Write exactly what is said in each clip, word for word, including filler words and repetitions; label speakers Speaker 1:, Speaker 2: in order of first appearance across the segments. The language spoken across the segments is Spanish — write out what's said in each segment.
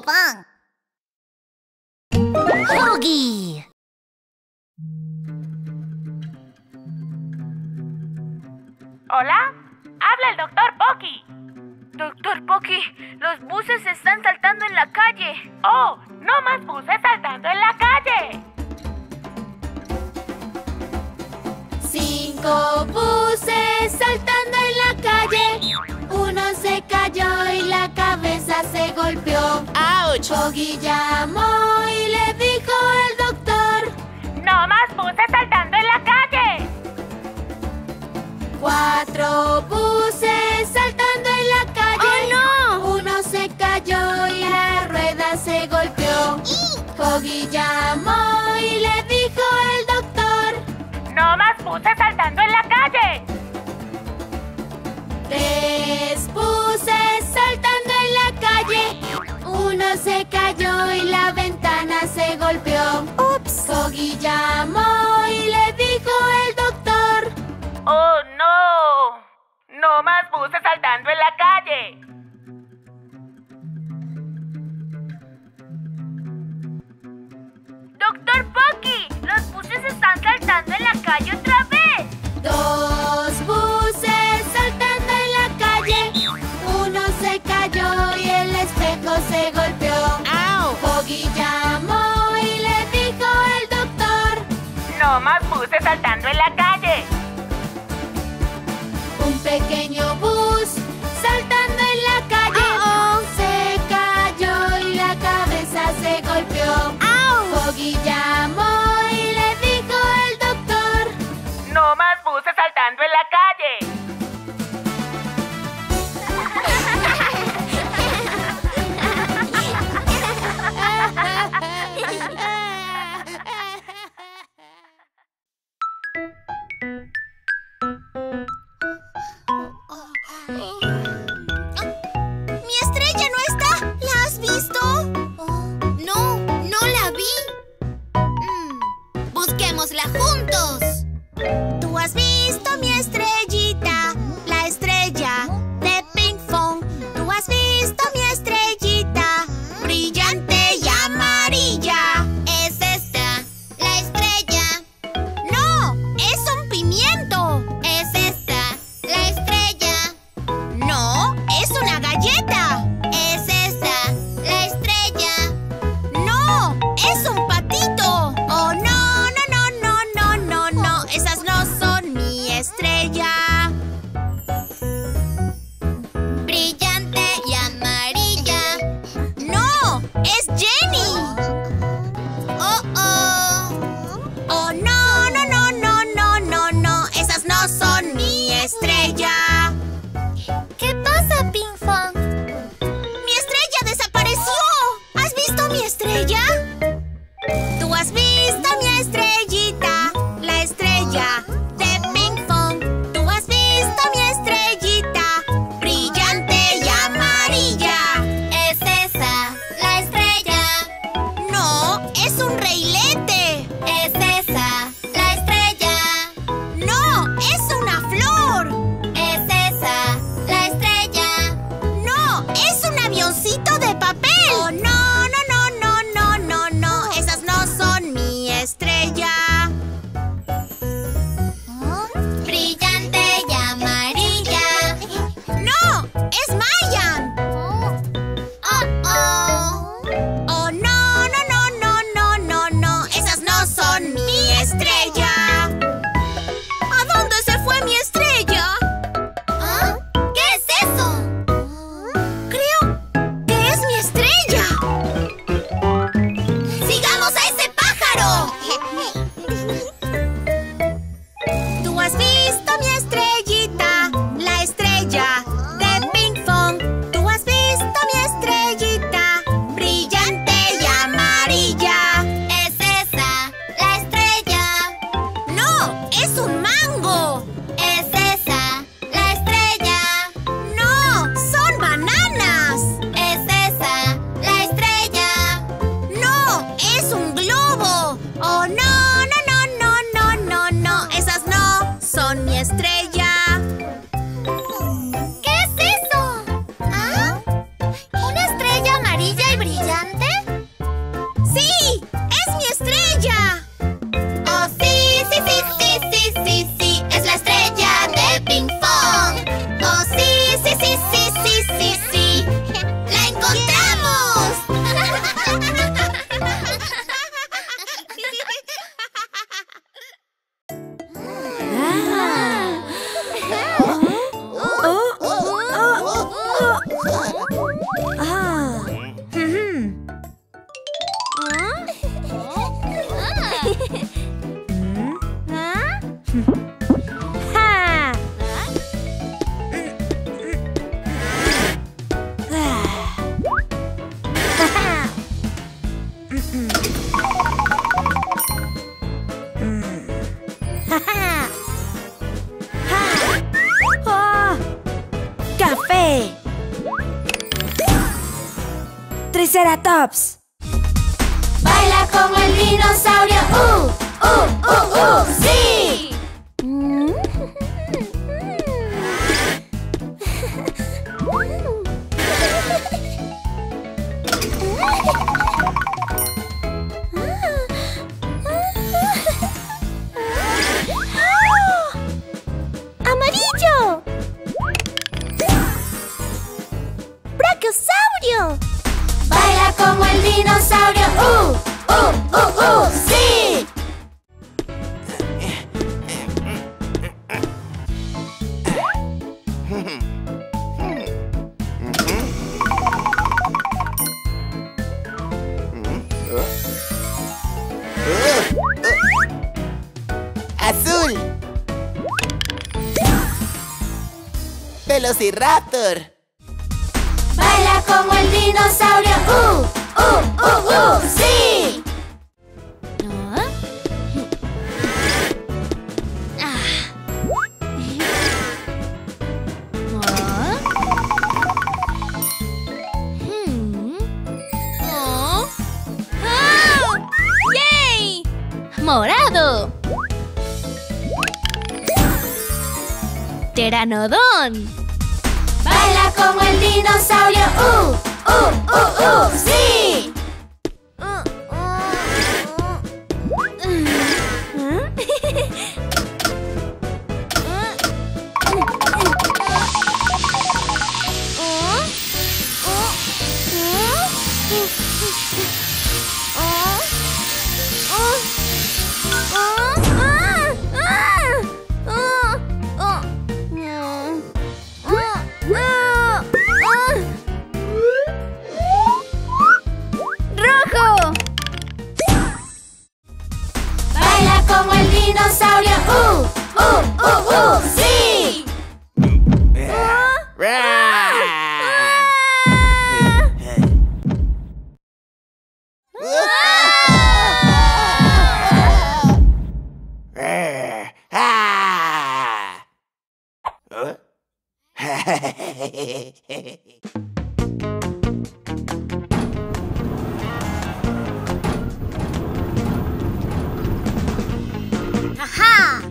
Speaker 1: Ping Pong. Huggy.
Speaker 2: ¿Hola? Habla el doctor Pocky. Doctor Pocky, los buses están saltando en la calle. ¡Oh! ¡No más buses saltando en la calle!
Speaker 3: Cinco buses saltando en la calle. Uno se cayó y la cabeza se golpeó.
Speaker 4: ¡Auch!
Speaker 3: Poggy llamó y le dijo el doctor:
Speaker 2: ¡No más buses saltando en la calle!
Speaker 3: Cuatro buses saltando en la calle.
Speaker 4: ¡Oh, no!
Speaker 3: Uno se cayó y la rueda se golpeó. Poggy llamó y le dijo el doctor:
Speaker 2: ¡No más buses saltando en la calle!
Speaker 3: Tres buses saltando en la calle. Uno se cayó y la ventana se golpeó.
Speaker 4: ¡Ups!
Speaker 3: Poggy llamó y le dijo el doctor:
Speaker 2: ¡Oh, no! ¡No más buses saltando en la calle! ¡Doctor Pocky! ¡Los buses están saltando en la calle otra vez!
Speaker 3: Dos buses saltando en la calle. Uno se cayó y el espejo se golpeó.
Speaker 4: ¡Au!
Speaker 3: Poggy llamó y le dijo el doctor:
Speaker 2: ¡No más buses saltando en la calle!
Speaker 3: Un pequeño bus saltando en la calle.
Speaker 4: Uh-oh.
Speaker 3: Se cayó y la cabeza se golpeó.
Speaker 4: ¡Au!
Speaker 3: Poggy llamó y le dijo el doctor:
Speaker 2: ¡No más buses saltando en la calle!
Speaker 4: ¡Mi estrella no está! ¿La has visto? No, no la vi. Mm, busquémosla juntos. ¿Tú has visto mi estrellita? La estrella de Ping Pong. ¿Tú has visto mi estrellita? Brillante y amarilla. ¿Es esta la estrella? ¡No! ¡Es un pimiento! ¿Es esta la estrella? ¡No! ¡Es una galleta! ¿Es esta la estrella? ¡No! ¡Es un patito! ¡Oh, no, no, no, no, no, no, no! ¡Esas no son mi estrella! Brillante y amarilla. ¡No! ¡Es Jenny! ¡Oh, oh! ¡Oh, no, no, no, no, no, no, no! ¡Esas no son mi estrella! ¿Qué pasa, Ping Pong? ¡Mi estrella desapareció! ¿Has visto mi estrella? ¿Tú has visto mi estrellita? La estrella de Ping Pong. ¿Tú has visto mi estrellita? Brillante y amarilla. ¿Es esa la estrella? No, es un reilete. ¿Es esa la estrella? No, es una flor. ¿Es esa la estrella? No, es un avioncito de papel. Oh, no, no, no, no, no, no, brillante? ¡Sí! ¡Es mi estrella! ¡Oh, sí, sí, sí, sí, sí, sí, sí! ¡Es la estrella de Ping Pong! ¡Oh, sí, sí, sí, sí, sí, sí, sí! ¡La encontramos!
Speaker 1: ¡Café! ¡Triceratops!
Speaker 3: Baila como el dinosaurio. ¡Uh! ¡Uh! ¡Uh! ¡Uh! ¡Sí!
Speaker 4: ¡Amarillo! ¡Brachiosaurio!
Speaker 3: Baila como el dinosaurio. ¡Uh! ¡Uh! ¡Uh! ¡Uh! ¡Sí!
Speaker 5: ¡Azul! ¡Velociraptor!
Speaker 3: Baila como el dinosaurio. ¡Uh! ¡Uh! ¡Uh! ¡Uh! ¡Sí!
Speaker 4: ¡Yay! ¡Morado! ¡Pteranodón!
Speaker 3: Baila como el dinosaurio. ¡Uh! ¡Uh! ¡Uh! ¡Uh! ¡Sí!
Speaker 4: ¡Rojo!
Speaker 3: Baila como el dinosaurio. ¡Uh! ¡Uh! ¡Uh! ¡Uh! ¡Sí!
Speaker 4: ¡Ajá!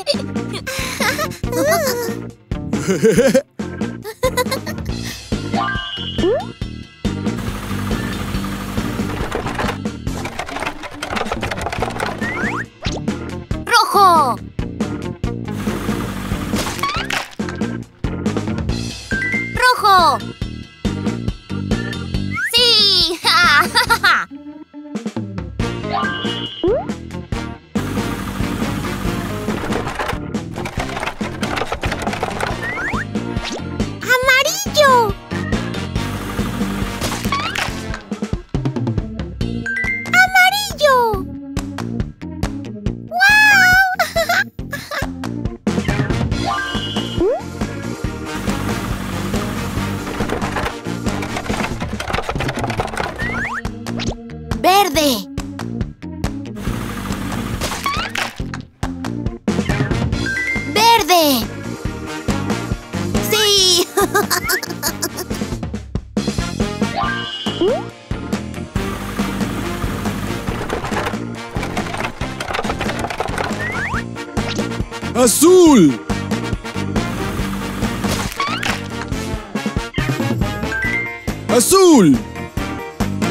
Speaker 4: ¡Rojo! ¡Rojo! ¡Sí! ¡Ja, ja, ja! ¡Amarillo! ¡Amarillo! ¡Verde! ¡Verde! ¡Sí!
Speaker 6: ¡Azul! ¡Azul!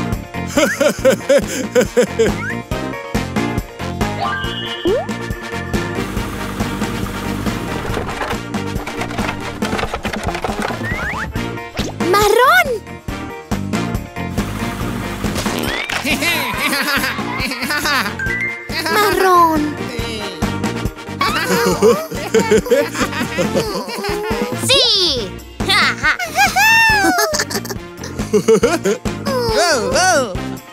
Speaker 4: ¡Marrón! ¡Marrón! ¡Sí!
Speaker 5: ¡Oh, oh!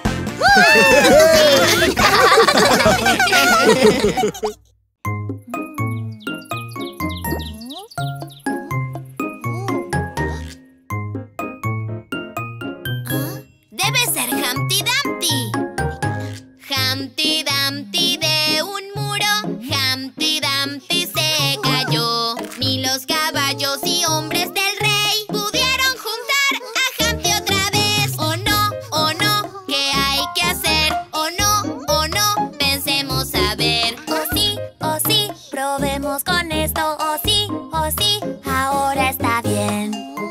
Speaker 4: Debe ser Humpty Dumpty. Humpty Dumpty de un muro, Humpty Dumpty se cayó. Ni los caballos y hombres del rey pudieron juntar a Humpty otra vez. Oh no, oh no, ¿qué hay que hacer? Oh no, oh no, pensemos a ver.
Speaker 3: Oh sí, oh sí, probemos con esto. Oh sí, oh sí, ahora está bien.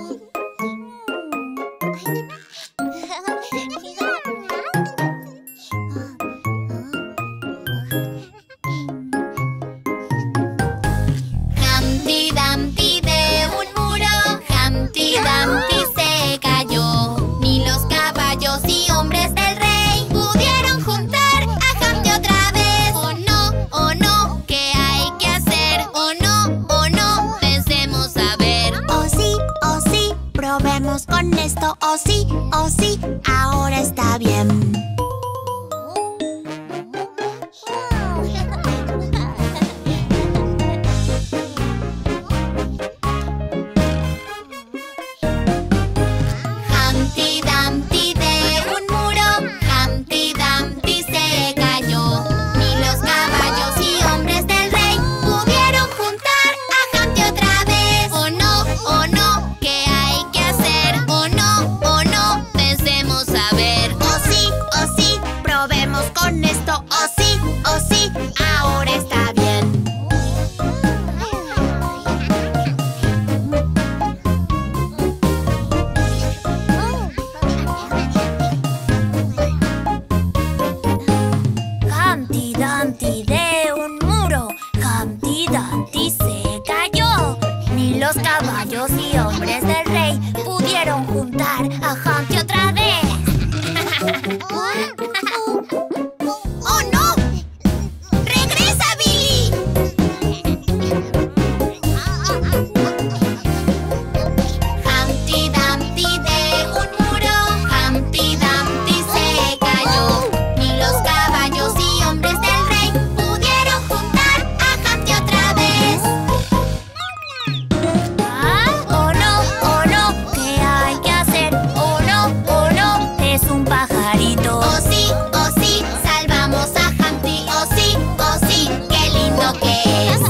Speaker 4: Humpty Dumpty de un muro, Humpty Dumpty se cayó. Ni los caballos y hombres del rey pudieron juntar a Humpty otra vez. Oh no, oh no, ¿qué hay que hacer? Oh no, oh no, pensemos a ver.
Speaker 3: Oh sí, oh sí, probemos con esto. Oh sí, oh sí, ahora está bien.
Speaker 4: Humpty Dumpty de un muro, Humpty Dumpty se cayó. Ni los caballos y hombres del rey pudieron juntar a Humpty otra vez. Oh no, oh no, ¿qué hay que hacer? Oh no, oh no, pensemos a ver.
Speaker 3: Oh sí, oh sí, probemos con esto. Oh sí, oh sí, ahora está bien. Humpty Dumpty de un muro, Humpty Dumpty se cayó. Ni los caballos y hombres del rey pudieron juntar a Humpty otra vez.
Speaker 4: ¡Oh no! ¡Regresa, Billy! Humpty Dumpty de un muro, Humpty Dumpty se cayó. Ni los caballos y hombres del rey pudieron juntar a Humpty otra vez.
Speaker 3: ¿Ah? Oh no, oh no, ¿qué hay que hacer? Oh no, oh no, es un pajarito.
Speaker 4: Oh sí, oh sí, salvamos a Humpty. Oh sí, oh sí, qué lindo que es.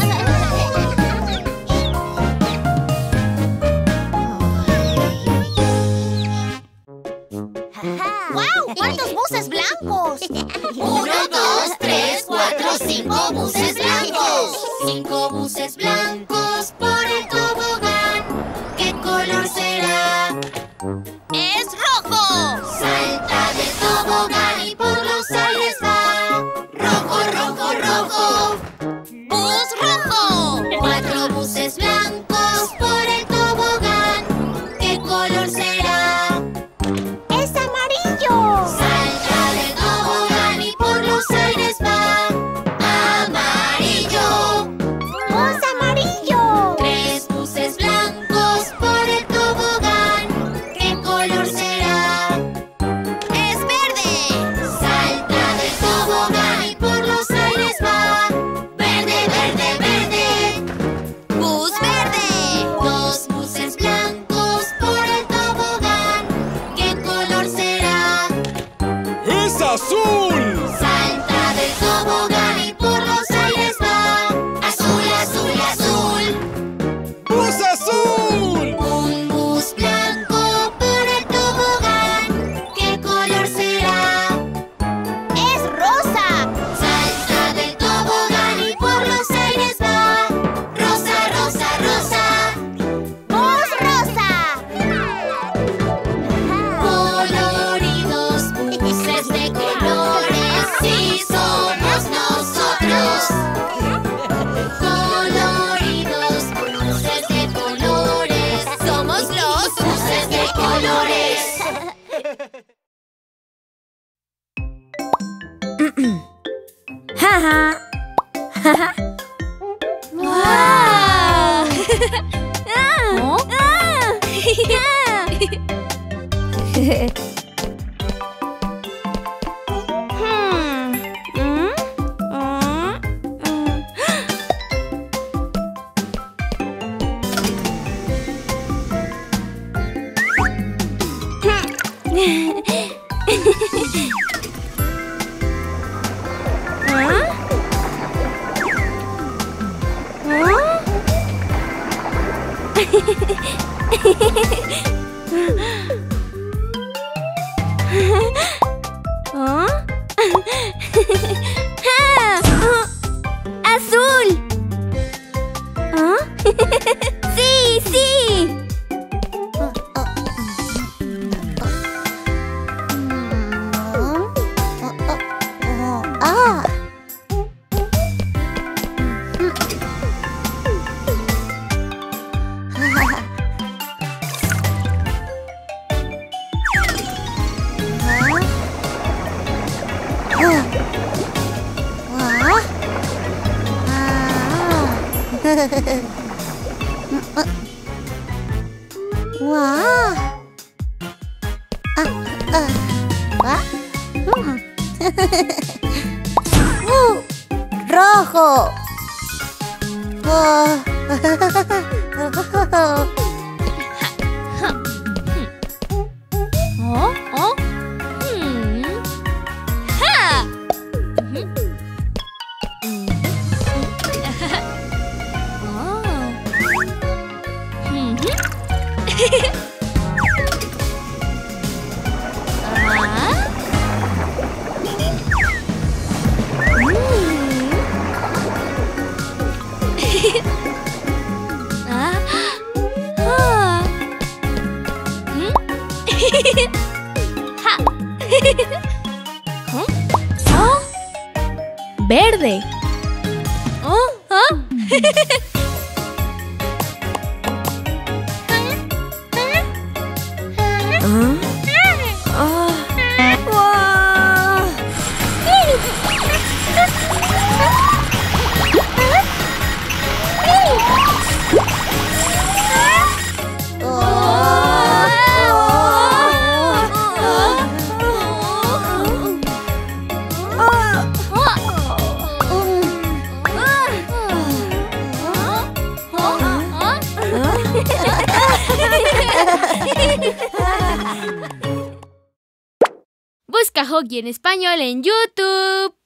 Speaker 4: ¡Guau! ¡Cuántos buses blancos! Uno, dos, tres, cuatro, cinco buses blancos. Cinco buses blancos por el tobogán. ¿Qué color será? ¡Es rojo! Salta del tobogán y por los aires va. Rojo, rojo, rojo. ¡Bus rojo! Cuatro buses blancos por el tobogán. ¿Qué color será?
Speaker 3: ¡Es amarillo!
Speaker 4: Salta del tobogán y por los aires va. Amarillo.
Speaker 3: ¡Bus amarillo!
Speaker 4: Tres buses blancos por el tobogán. ¿Qué color será? ¡Es verde! Salta del tobogán y por los aires va. Verde, verde, verde. ¡Bus verde! Dos buses blancos por el tobogán. ¿Qué color será?
Speaker 6: ¡Es azul!
Speaker 4: Salta del tobogán y por los aires va. Azul, azul, azul.
Speaker 6: ¡Bus azul!
Speaker 4: Un bus blanco por el tobogán. ¿Qué color será?
Speaker 3: ¡Es rosa!
Speaker 4: Salta del tobogán y por los aires va. Rosa, rosa, rosa.
Speaker 3: ¡Bus rosa!
Speaker 4: Coloridos buses
Speaker 3: ¡Wow!
Speaker 4: ¿Oh?
Speaker 3: ¡Azul! ¿Ah? ¡Sí, sí!
Speaker 4: ¡Ah! ¡Wow! Ah, ah, ah. Mm. uh, ¡Rojo! Oh.
Speaker 3: ¿Oh? ¿Oh? Hmm. ¡Ja! Verde. Oh, oh. Busca Hoggy en español en YouTube.